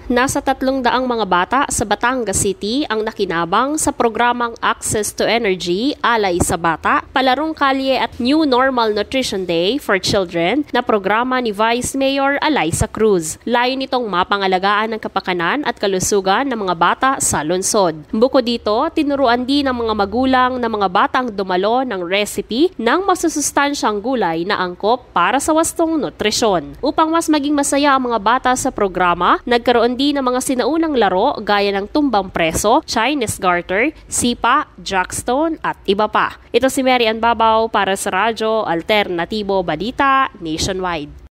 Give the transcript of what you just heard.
Nasa 300 mga bata sa Batangas City ang nakinabang sa programang Access to Energy, Alay sa Bata, Palarong Kalye at New Normal Nutrition Day for Children na programa ni Vice Mayor Alaysa Cruz. Layo nitong mapangalagaan ng kapakanan at kalusugan ng mga bata sa lungsod. Bukod dito, tinuruan din ng mga magulang na mga batang dumalo ng recipe ng masusustansyang gulay na angkop para sa wastong nutrisyon. Upang mas maging masaya ang mga bata sa programa, nagkaroon din ng mga sinaunang laro gaya ng tumbang preso, Chinese garter, sipa, jackstone at iba pa. Ito si Mary Ann Babaw para sa Radyo Alternatibo Balita Nationwide.